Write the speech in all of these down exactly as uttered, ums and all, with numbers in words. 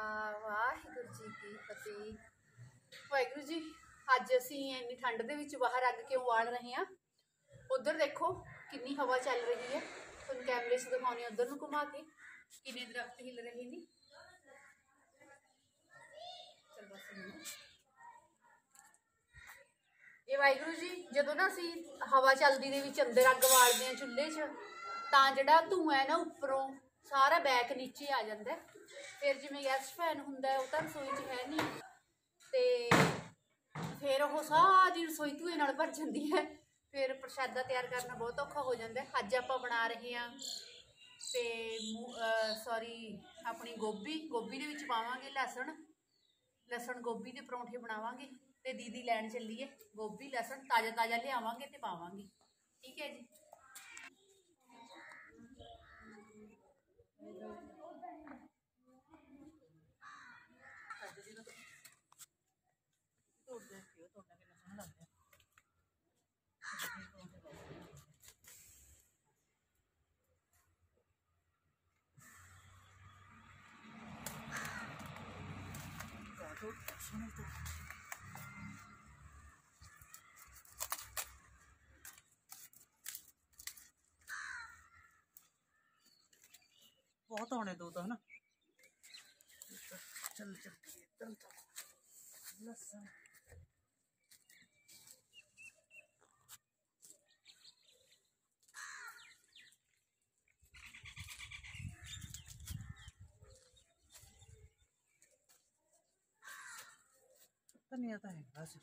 वाहिगुरू जी की फतेह। वाहिगुरू जी, अज असी इन्नी ठंड दे विच बाहर अग क्यों वाल रहे हैं? उधर देखो कितनी हवा चल रही है। तुम कैमरे से दिखाने उधर नूं घुमा के किन्ने दरख्त हिल रहे हैं। चल बस ये वाहिगुरू जी, जदों ना असी हवा चलदी दे विच अंदर अग बालदे हैं चुल्हे च, तां जिहड़ा धुआं है ना उपरों सारा बैक नीचे आ जाता है। फिर जिवें गैस फैन हुंदा है, वो तां रसोई च है नहीं, ते फिर वो सारी रसोई धुएं नाल भर जाती है। फिर प्रशादा तैयार करना बहुत औखा हो जाता है। अज आपां बना रहे हैं ते सॉरी अपनी गोभी गोभी दे विच पावांगे लहसुन लहसुन गोभी के परौंठे बनावांगे। ते दीदी लैन चलीए गोभी लहसुन ताज़ा ताज़ा लियावांगे ते पावांगे। ठीक है जी। बहुत होने दो तो है ना। चल चल चल लहसुन धनिया तो है बस।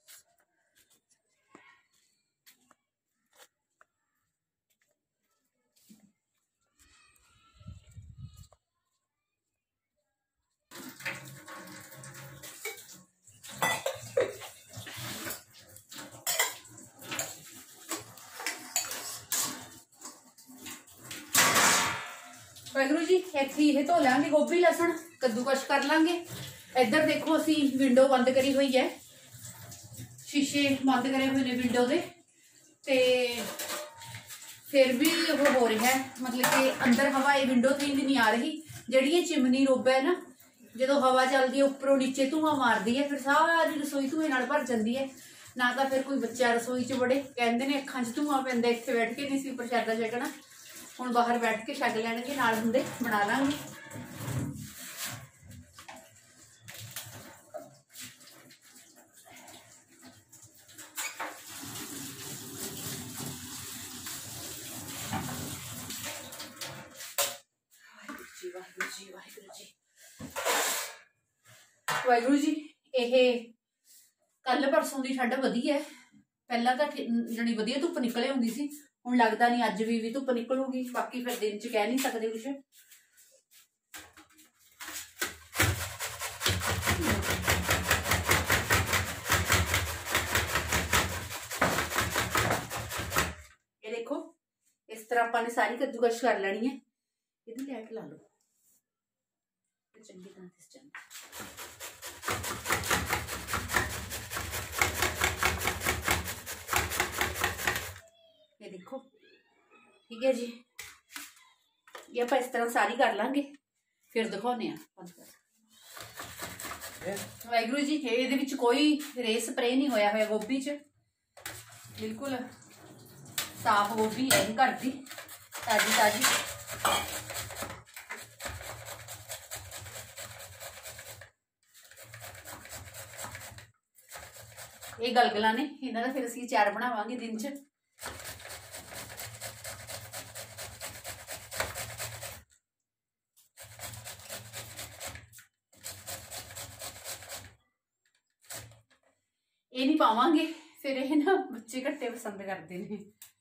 वाहिगुरू जी, इत्थे ये धो लांगे गोभी लहसुन कद्दूकश कर लांगे। इधर देखो असी विंडो बंद करी हुई है, शीशे बंद करे हुए ने विंडो दे, ते फिर भी वो हो रहा है, मतलब कि अंदर हवा ये विंडो थी नहीं आ रही। जिहड़ी ये चिमनी रोब है ना, जो हवा चलती है उपरों नीचे धुआं मारती है, फिर सारी रसोई धुएं नाल भर जाती है। ना तो फिर कोई बच्चा रसोई च बड़े, कहते ने अखां च धुआं पैंदा, इत्थे बैठ के नहीं सी प्रशादा छकना। हुण बाहर बैठ के छक लैणगे, नाल हुंदे बना लांगे। वाहिगुरू जी, ये कल परसों की ठंड वधी है। पहला तो जनी वधिया धुप निकले होंदी सी, हुण लगदा नहीं अज भी, भी धुप निकलूगी। बाकी फिर दिन च कह नहीं सकते कुछ। ये देखो इस तरह अपने सारी कद्दूकश कर लेनी है। इहदी लाइट ला लो चंगी तरह दिस जाए। ये देखो ठीक है जी, ये आप इस तरह सारी कर लांगे, फिर दिखाने। वाहिगुरू जी, ये कोई रे स्प्रे नहीं होया होया गोभी च, बिल्कुल साफ गोभी है घर की ताजी ताजी। ये गलगला ने इन्हां दा फिर असीं अचार बनावांगे दिन च। ये नहीं पावांगे, फिर ये ना बच्चे घट्टे पसंद करते हैं।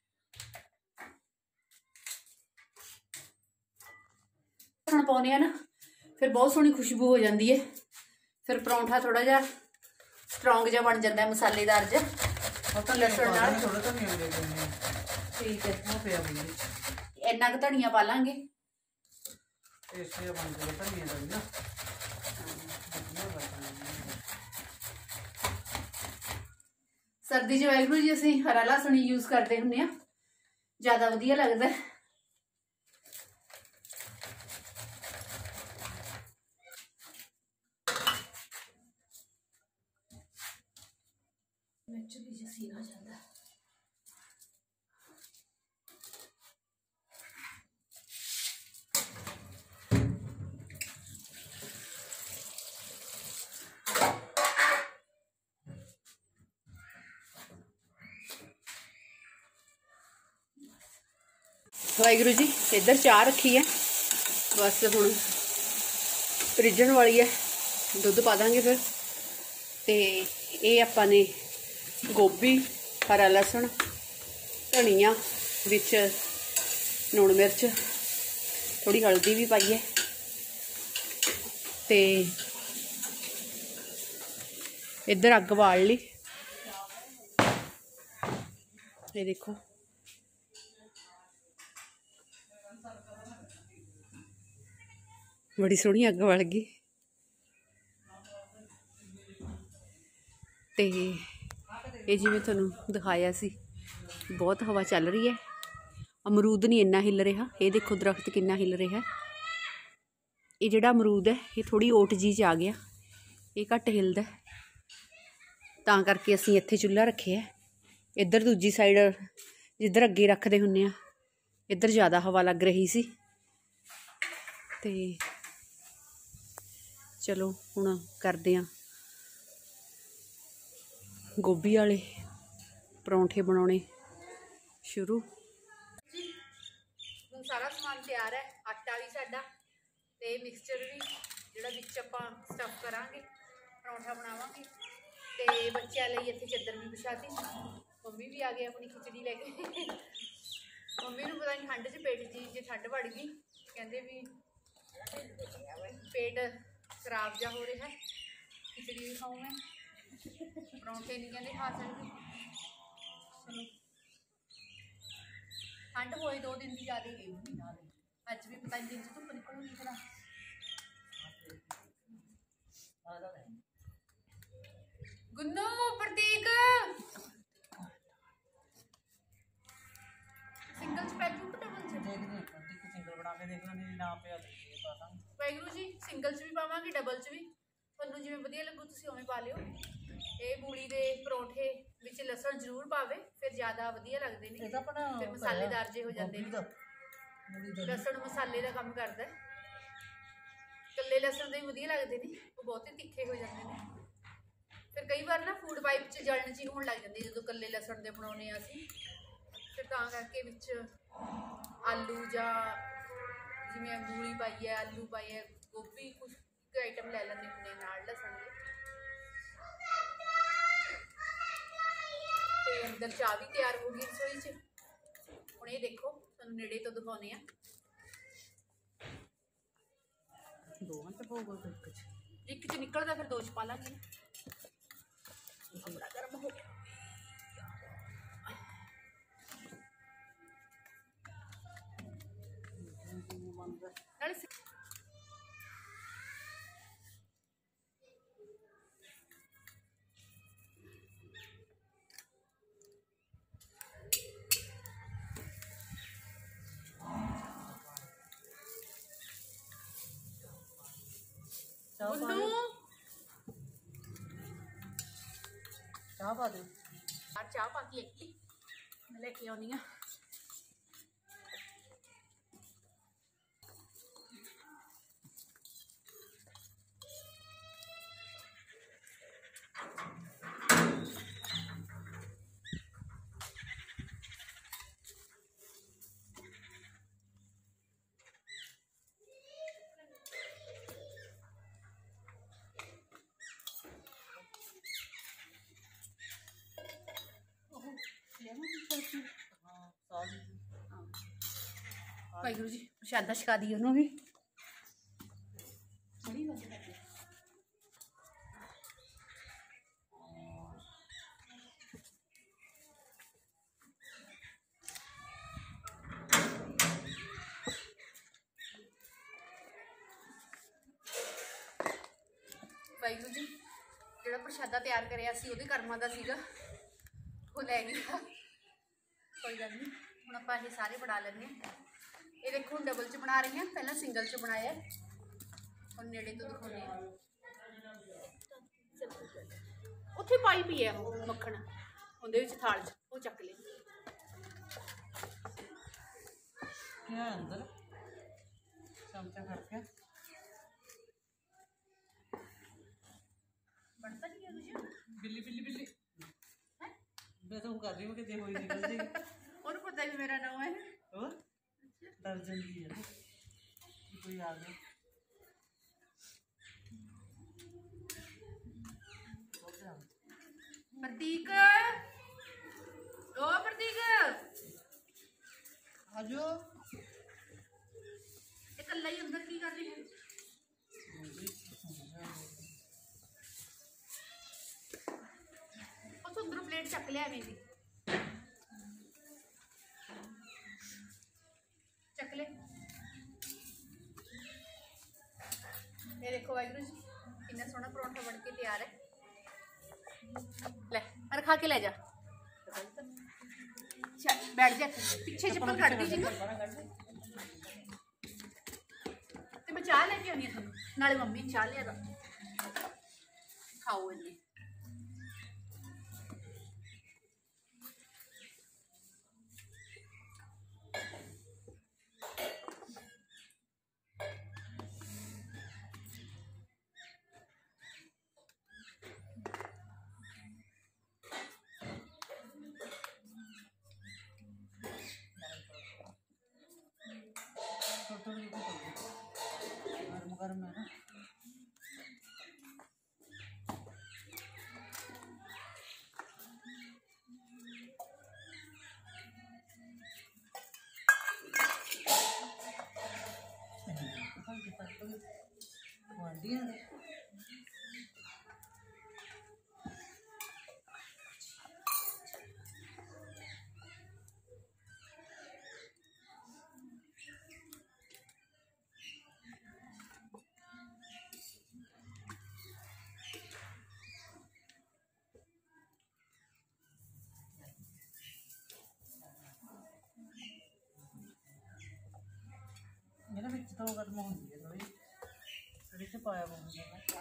पाने हैं ना, फिर बहुत सोहनी खुशबू हो जाती है। फिर परौंठा थोड़ा जा स्ट्रोंग जा बन जाता है, मसालेदार जा। लहसुन नाल ठीक है, इन्ना क धनिया पा लांगे। सर्दी च वाहिगुरू जी असीं हरा लहसुन यूज करते हुंदे आ, ज़्यादा वधिया लगदा है। पसीना आ जाता। वाहिगुरू जी, इधर चाह रखी है, बस हुण रिझण वाली है, दुध पा देंगे फिर। तो ये आपां ने गोभी, हरा लसन, धनिया, विच लूण मिर्च, थोड़ी हल्दी भी पाई है। तो इधर अग बाल ली, ये देखो बड़ी सोहनी अग बल गई। तो ये जिवें तुहानूं दिखाया सी, बहुत हवा चल रही है। अमरूद नहीं इन्ना हिल रहा, ये देखो दरख्त कितना हिल रहा है। ये जिहड़ा अमरूद है ये थोड़ी ओट जी च आ गया, ये घट हिलदा, तां करके असीं इत्थे चुल्हा रखे है। इधर दूजी साइड जिधर अगे रखते हुंदे आ, इधर ज़्यादा हवा लग रही सी। ते चलो हुण करदे आ गोभी वाले परौंठे बनाने शुरू। हुण सारा समान तैयार है, आटा भी साडा ते मिक्सचर भी जिहड़ा विच आपां स्टफ करांगे, परौंठा बनावांगे। ते बच्चों लई इत्थे चादर भी बिछाती, मम्मी भी आ गए अपनी खिचड़ी लैके। मम्मी नूं पता नहीं ठंड च पेट जी जे ठंड बढ़ गई, कहंदे भी पेट खराब जा हो रहा है, खिचड़ी भी खाऊँ मैं, परौंठे नहीं कहते खा सकते। चलो ठंड होए दो दिन की ज़्यादा गई महीना, अज भी पता नहीं दिन से धुप्प निकलूगी भला। गुन्नू प्रतीक सिंगल च पैजू कि डबल च? सिंगल बना के देखना, नहीं ना पे वाहिगुरू जी, सिंगल च भी पावांगे डबल च भी, तुहानूं जिवें वधिया लगू तुसीं उवें पा लिओ। ये मूली दे परौंठे विच लसण जरूर पावे, फिर ज़्यादा वधिया लगदे ने, फिर मसालेदार जे हो जाते हैं। लसण मसाले का काम करता है, कल्ले लसण दे वधिया लगदे ने, वो बहुत ही तिखे हो जाते हैं। फिर कई बार ना फूड पाइप च जलन जी होने लग जाती जो कल्ले लसण दे बनाउने असीं, फिर तां करके विच आलू जां जिवें मूली पाई है, आलू पाई है, गोभी कुछ आइटम लै लैंदे हुंदे नाल लसण दे। ते अंदर चाह भी तैयार हो गई रसोई च। हुण ये देखो तुहानूं नेड़े तो दिखाउने आ, दो घंटे होगा तो एक च एक च निकलदा, फिर दो च पा लांगे। बड़ा गर्म हो गया नाले से। चाह पा दो यार, चाह पाती है मैं लेके आनी हाँ। वाहिगुरू जी, प्रशादा छका दी उन्होंने भी। वाहिगुरू जी, जो प्रशादा तैयार कराया वो कर्मा का सीगा, वो लै गया। कोई गल नहीं, हुण आपां ये सारे बना लैंदे हां। ये देखो डबल च बना रही हैं, पहला सिंगल च बनाया, और नेड़े तो दिखाने उत्थे पाई पी है मक्खन, ਉਹਦੇ ਵਿੱਚ ਥਾਲ 'ਚ ਉਹ ਚੱਕ ਲੈ। क्या अंदर चमचा खड़ के ਬਣਦਾ ਨਹੀਂ ਹੈ ਕੁਝ। बिल्ली बिल्ली बिल्ली मैं तो कर रही हूँ कि देखो ही निकल जाएगी। ਉਹਨੂੰ ਪਤਾ ਵੀ ਮੇਰਾ ਨਾਮ ਹੈ। और डर जाती है ना कि कोई आ गया। प्रतीक ओ प्रतीक आजो ਇਹ ਕੱਲਾ ਹੀ ਅੰਦਰ ਕੀ ਕਰ ਰਹੀ ਹੈ? ਉਹ ਅੰਦਰੋਂ ਪਲੇਟ ਚੱਕ ਲਿਆ ਮੇਰੀ ਚੱਕ ਲੈ। ਇਹ ਦੇਖੋ ਵਾਹਿਗੁਰੂ ਜੀ ਕਿੰਨਾ ਸੋਹਣਾ ਪਰੌਂਠਾ ਬਣ ਕੇ ਤਿਆਰ ਹੈ। ले और खा के ले जा। चल बैठ जा पीछे चप्पल कट दी जी ते मैं चाह लेके आनी है नाले मम्मी चाह लिया खाओ इन्हें। गरम गरम है ना। मेरा बिच तो गर्म होंदी है थोड़ी थोड़ी से पाया होगा।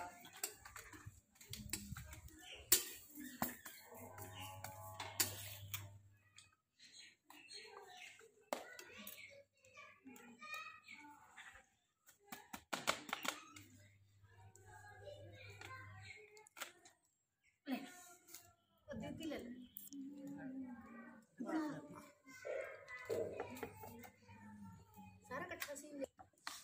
ले ले सारा कट्ठा सीन ले।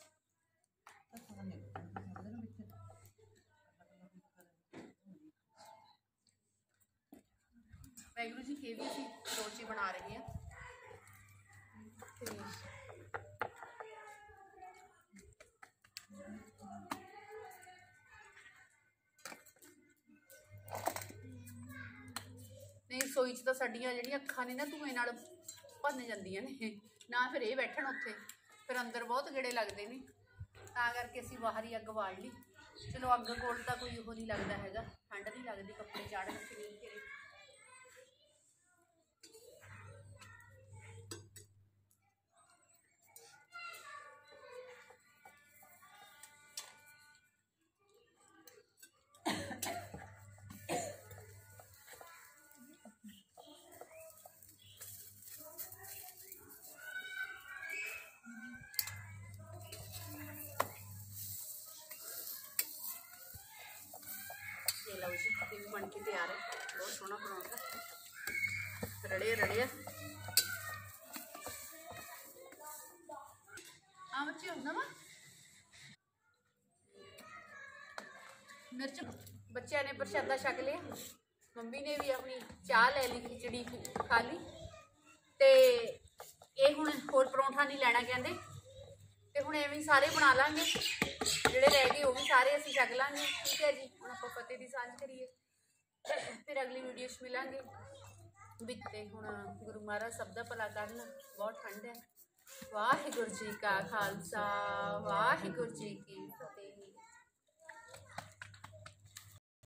वाहिगुरू जी के भी असी रोटी बना रहे हैं। नहीं रसोई च तो साडियां जिहड़ियां अखां ने ना धुएं नाल भन जांदियां ने ना फिर ये बैठण उत्थे फिर अंदर बहुत गेड़े लगते हैं तां करके असीं बाहर ही अग बाल ली। चलो अग कोल तां कोई ओह नहीं लगता हैगा ठंड नहीं लगती कपड़े चाढ़ के नहीं फिर लो जी ये भी बन के तैयार है। बहुत सोहना परांठा रड़े रड़े हाँ बच्चे होगा वा मिर्च बच्चों ने प्रसादा छक लिया। मम्मी ने भी अपनी चाह ले ली खिचड़ी खा ली ते ये हुण होर परौंठा नहीं लेना कहते ते हुण एवें सारे बना लांगे जिहड़े रह गए वो भी सारे असीं छक लांगे। ठीक है जी हुण आपां फतेह दी सांझ करिए फिर अगली वीडियो च मिलांगे। विच ते हुण गुरु महाराज सब दा भला करन। बहुत ठंड है। वाहिगुरू जी का खालसा वाहिगुरू जी की फतेह।